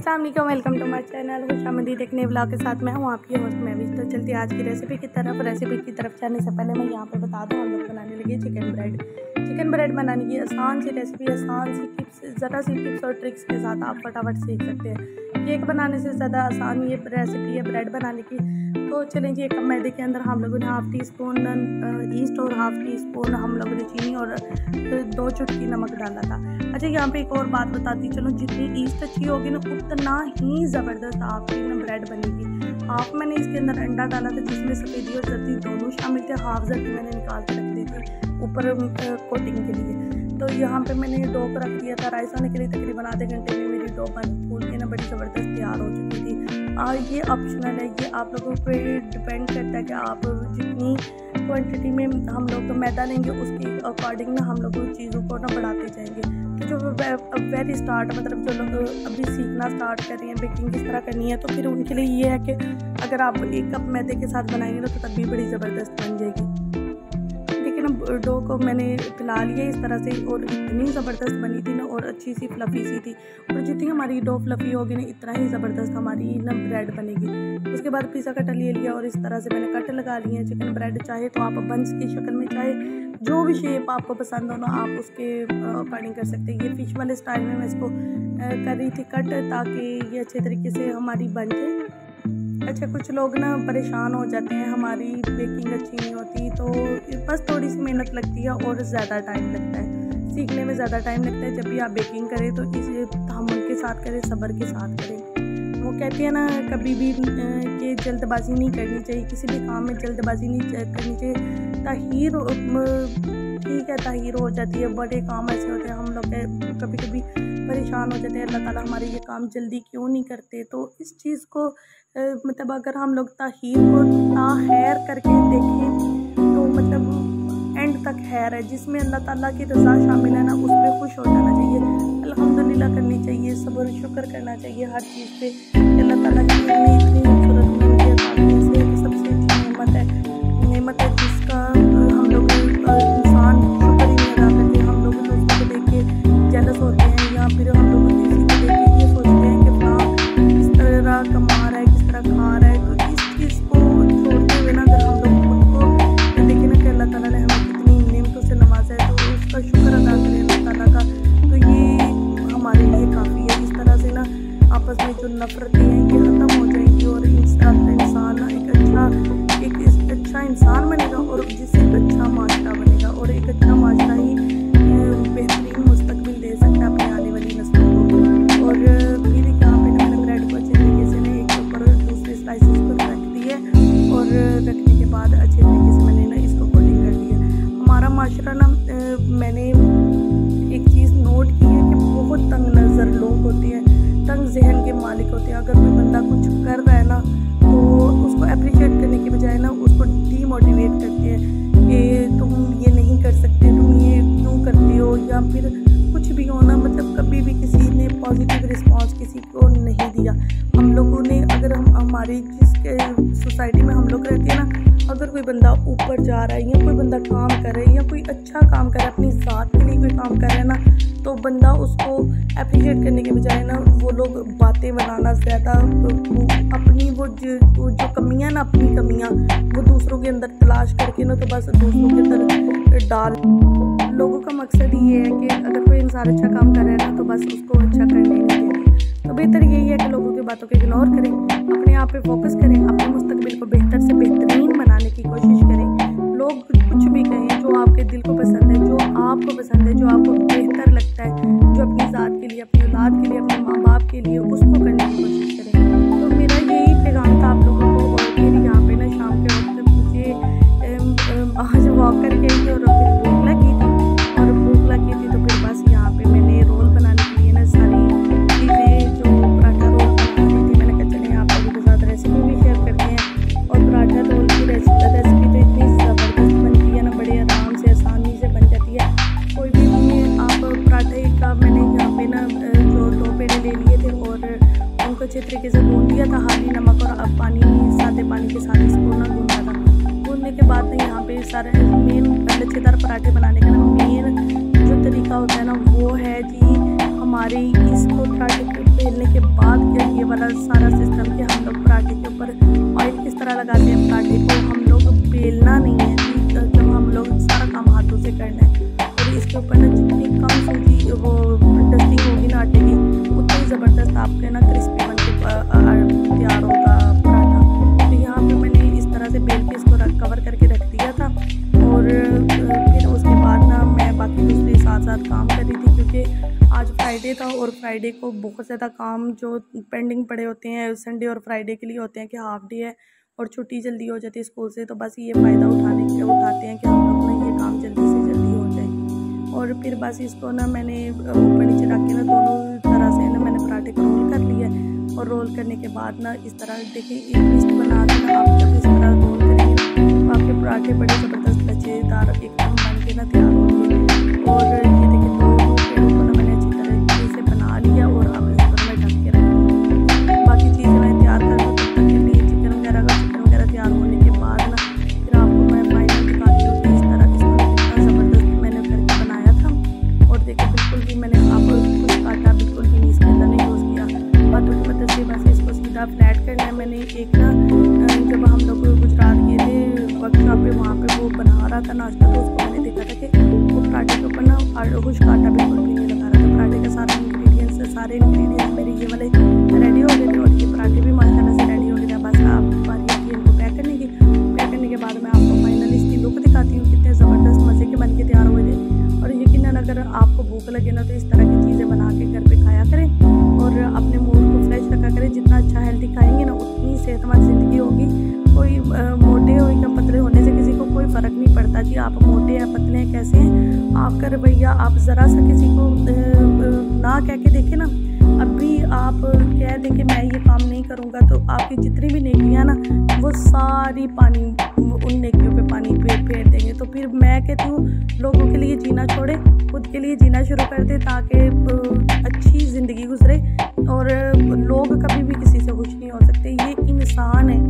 अस्सलाम वालेकुम, welcome to my channel खुशामदी देखने व्लॉग के साथ मैं हूँ आपकी होस्ट मैं भी। तो चलती आज की रेसिपी की तरफ जाने से पहले मैं यहाँ पे बता दूँ, हम लोग बनाने लगे चिकन ब्रेड बनाने की आसान सी रेसिपी, आसान सी टिप्स, ज़रा सी टिप्स और ट्रिक्स के साथ आप फटाफट सीख सकते हैं। केक बनाने से ज़्यादा आसान ये रेसिपी है ब्रेड बनाने की। तो चलें जी, एक कप मैदे के अंदर हम लोगों ने हाफ़ टी स्पून ईस्ट और हाफ़ टी स्पून हम लोगों ने चीनी और 2 चुटकी नमक डाला था। अच्छा, यहाँ पे एक और बात बताती चलो, जितनी ईस्ट अच्छी होगी ना उतना ही ज़बरदस्त आपकी ना ब्रेड बनेगी। हाफ़ मैंने इसके अंदर अंडा डाला था जिसमें सफ़ेदी और जर्दी दोनों शामिल थे। हाफ़ जर्दी मैंने निकाल के रख दी थी ऊपर कोटिंग के लिए। तो यहाँ पे मैंने डो को रख दिया था राइस होने के लिए। तकरीबन आधे घंटे में मेरी डो फूल के ना बड़ी ज़बरदस्त तैयार हो चुकी थी। ये ऑप्शनल है, ये आप लोगों पे डिपेंड करता है कि आप जितनी क्वांटिटी में हम लोग मैदा लेंगे उसके अकॉर्डिंग ना हम लोग चीज़ों को ना बढ़ाते जाएंगे। तो जो वेरी स्टार्ट मतलब जो लोग अभी सीखना स्टार्ट कर रही हैं बेकिंग किस तरह करनी है, तो फिर उनके लिए ये है कि अगर आप 1 कप मैदे के साथ बनाएंगे ना तो तब भी बड़ी ज़बरदस्त बन जाएगी। लेकिन डो को मैंने फैला लिया इस तरह से और इतनी ज़बरदस्त बनी थी ना और अच्छी सी फ्लफ़ी सी थी। और जितनी हमारी डो फ्लफ़ी होगी ना इतना ही ज़बरदस्त हमारी ना ब्रेड बनेगी। उसके बाद पिज़्ज़ा कटर ले लिया और इस तरह से मैंने कट लगा लिए हैं चिकन ब्रेड। चाहे तो आप बंस की शक्ल में, चाहे जो भी शेप आपको पसंद हो ना आप उसके अकॉर्डिंग कर सकते हैं। ये फ़िश वाले स्टाइल में मैं इसको कर रही थी कट, ताकि ये अच्छे तरीके से हमारी बन जाए। अच्छा, कुछ लोग ना परेशान हो जाते हैं हमारी बेकिंग अच्छी नहीं होती, तो बस थोड़ी सी मेहनत लगती है और ज़्यादा टाइम लगता है, सीखने में ज़्यादा टाइम लगता है। जब भी आप बेकिंग करें तो इसे तहम्मुल के साथ करें, सब्र के साथ करें। वो कहते हैं ना कभी भी कि जल्दबाजी नहीं करनी चाहिए, किसी भी काम में जल्दबाजी नहीं करनी चाहिए। ताहीर ठीक है, ताहीर हो जाती है, बड़े काम ऐसे होते हैं हम लोग कभी कभी परेशान हो जाते हैं, अल्लाह ताला हमारे ये काम जल्दी क्यों नहीं करते। तो इस चीज़ को मतलब अगर हम लोग ताहीर को ताहैर करके देखें तो मतलब एंड तक खैर है, जिसमें अल्लाह ताला की रज़ा शामिल है ना उस पर खुश हो जाना चाहिए, अल्हम्दुलिल्लाह करनी चाहिए, सब्र शुक्र करना चाहिए हर चीज़ पे। अल्लाह ताला की इतनी खूबसूरत सबसे अच्छी नेमत है जिसका हम लोग इंसान शुक्र ही नहीं अदा करते। हम लोग दूसरों को देख के जेलस होते हैं या फिर हम लोग किसी को देख के ये सोचते हैं कि हाँ किस तरह कमा रहा है, किस तरह खा रहा है। तो इस चीज़ को छोड़ते हुए ना अगर हम लोग खुद को देखें ना कि अल्लाह ताला ने हमें कितनी नेमतों से नवाजा है तो उसका शुक्र अदा करें अल्लाह ताला का, तो ये हमारे लिए काफ़ी है। इस तरह से ना आपस में जो नफरतें हैं ये ख़त्म हो जाएंगी और इस तरह का इंसान ना एक अच्छा इंसान बनेगा और जिससे एक अच्छा माशरा बनेगा और एक अच्छा माशरा ही बेहतरीन मुस्तकबिल दे सकता है अपने आने वाली नस्लों को। और फिर यहाँ पे मैंने ब्रेड को अच्छे तरीके से ना एक ऊपर दूसरे स्लाइसेस को रख दिए और रखने के बाद अच्छे तरीके से मैंने ना इसको कोटिंग कर दिया। हमारा माशरा ना मैंने एक चीज़ नोट की है कि बहुत तंग नज़र लोग होते हैं, तंग जहन के मालिक होते हैं। अगर कोई बंदा कुछ कर रहा है ना तो उसको अप्रिशिएट करने के बजाय ना उसको डीमोटिवेट करते हैं कि तुम ये नहीं कर सकते, तुम ये क्यों करते हो, या फिर कुछ भी हो ना, मतलब कभी भी किसी ने पॉजिटिव रिस्पांस किसी को नहीं दिया। हम लोगों ने अगर हमारी जिस सोसाइटी में हम लोग रहते हैं ना, अगर कोई बंदा ऊपर जा रहा है या कोई बंदा काम कर रहा है या कोई अच्छा काम कर रहा है, अपनी ज़ात के लिए कोई काम कर रहा है ना, तो बंदा उसको अप्रिशिएट करने के बजाय ना वो लोग बातें बनाना ज़्यादा अपनी वो जो कमियां ना अपनी कमियां वो दूसरों के अंदर तलाश करके ना तो बस दूसरों के अंदर डाल। लोगों का मकसद ये है कि अगर कोई इंसान अच्छा काम कर रहा है ना तो बस उसको अच्छा करने ही नहीं देंगे। तो बेहतर यही है कि लोगों की बातों को इग्नोर करें, अपने आप पे फोकस करें, अपने मुस्तकबिल को बेहतर से बेहतरीन बनाने की कोशिश करें। लोग कुछ भी कहें, जो आपके दिल को पसंद है, जो आपको पसंद है, जो आपको बेहतर लगता है, जो अपनी ज़ात के लिए, अपनी औलाद के लिए, अपने माँ बाप के लिए, उसको करने की कोशिश करें। तो मेरा यही पैगाम था आप लोगों को। और फिर यहाँ पे ना शाम के वक्त मुझे आज वॉक करके आई और फिर भूख लगी थी तो फिर बस यहाँ पे मैंने रोल बनाने के लिए ना सारी चीज़ें जो पराठा रोल बनानी थी मैंने कहा चले आप लोगों के साथ रेसिपी भी शेयर करते हैं। और पराठा रोल की रेसिपी तो इतनी ज़बरदस्त बनती है ना, बड़े आराम से आसानी से बन जाती है। कोई भी आप पराठे का मैंने यहाँ पे ना जो 2 पेड़े ले लिए थे और उनको अच्छे तरीके से भून दिया था, हल्दी नमक और पानी, सादे पानी के साथ इसको ना भूना था। भूनने के बाद ना यहाँ पे सारे मेन लच्छेदार पराठे बनाने का ना मेन जो तरीका होता है ना वो है जी हमारे इसको पराठे बेलने के बाद क्या ये वाला सारा सिस्टम कि हम लोग पराठे के ऊपर ऑयल किस तरह लगाते हैं, पराठे को हम लोग बेलना नहीं है, जब हम लोग सारा काम हाथों से करना है। और इसके ऊपर ना जितनी कम सूजी वो डस्टिंग होगी ना आटे की, उतनी ज़बरदस्त आपके ना क्रिस्पी बन के तैयार होगा पराठा। तो यहाँ पे मैंने इस तरह से बेल के इसको कवर करके रख दिया था। और फिर उसके बाद ना मैं बाकी दूसरे साथ साथ काम कर रही थी, क्योंकि आज फ्राइडे था और फ्राइडे को बहुत ज़्यादा काम जो पेंडिंग पड़े होते हैं संडे और फ्राइडे के लिए होते हैं कि हाफ डे है और छुट्टी जल्दी हो जाती है स्कूल से, तो बस ये फ़ायदा उठाते हैं कि हम लोग ना ये काम जल्दी से जल्दी हो जाए। और फिर बस इसको ना मैंने ऊपर नीचे रख के ना दोनों तरह से ना मैंने पराठे को रोल कर लिया। और रोल करने के बाद ना इस तरह देखिए एक लिस्ट बना के ना आप जब इस तरह रोल करेंगे तो आपके पराठे बड़े ज़बरदस्त लचेदार एकदम बन के ना तैयार होंगे। और ये देखिए दोनों पेड़ों को ना मैंने अच्छी तरीके से बना लिया और अब इसको मैं ढक के रख दूँगी। बाकी चीज़ें मैं तैयार कर लूँ, तब तक के लिए चिकन वगैरह तैयार होने के बाद ना फिर आपको मैं फाइनल दिखाती हूँ कि इस तरह इसको कितना ज़बरदस्त मैंने करके बनाया था। और देखिए बिल्कुल भी मैंने कुछ काटा बिल्कुल भी नहीं इसके अंदर नहीं यूज़ किया, बातों की मदद से बस इसको सीधा फ्लैट करना है। मैंने एक ना जब हम लोग गुजरात गए थे वर्कशॉप पे, वहाँ पे वो बना रहा था नाश्ता, तो उसको मैंने देखा था कि वो पराठे के ऊपर ना कुछ काटा बिल्कुल भी नहीं लगा रहा था। पराठे का सारे इंग्रेडिएंट्स मेरे ये वाले रेडी हो गए थे और ये पराठे भी माशाल्लाह से रेडी हो गए थे। बस आप बारी आती है इनको पैक करने के बाद मैं आपको फाइनली इसकी लुक दिखाती हूँ कितने ज़बरदस्त मज़े के बन के तैयार हुए थे। और यकीनन अगर आपको भूख लगे ना तो इस तरह की चीज़ें बना के घर पे खाया करें और अपने मूड को फ्रेश रखा करें। जितना अच्छा हेल्दी खाएंगे ना उतनी सेहतमंद ज़िंदगी होगी। कोई मोटे हो या पतले होने से किसी को कोई फ़र्क नहीं पड़ता कि आप मोटे या पतले हैं, कैसे हैं। आपका रवैया आप ज़रा सा किसी को ना कह के देखें ना, अभी आप कह दें कि मैं ये काम नहीं करूँगा, तो आपकी जितनी भी नेकियां ना वो सारी पानी उन नेकियों पे पानी फेर देंगे। तो फिर मैं कहती हूँ लोगों के लिए जीना छोड़े, खुद के लिए जीना शुरू कर दे ताकि अच्छी ज़िंदगी गुजरे। और लोग कभी भी किसी से खुश नहीं हो सकते, ये इंसान है,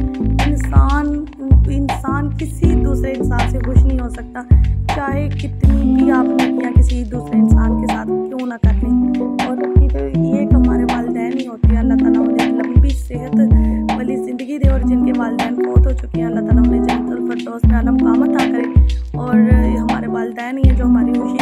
इंसान किसी दूसरे इंसान से खुश नहीं हो सकता, चाहे कितनी भी आप नेकियां किसी दूसरे इंसान के साथ क्यों ना कर लें। और फिर ये हमारे वालिदैन ही होते हैं, अल्लाह ताला उन्हें लंबी सेहत वाली ज़िंदगी दे। और जिनके वालिदैन फौत हो चुके हैं अल्लाह ताला उन्हें जन्नतुल फिरदौस में आलम कामत अता करे। और हमारे वालिदैन ही हैं जो हमारी खुशी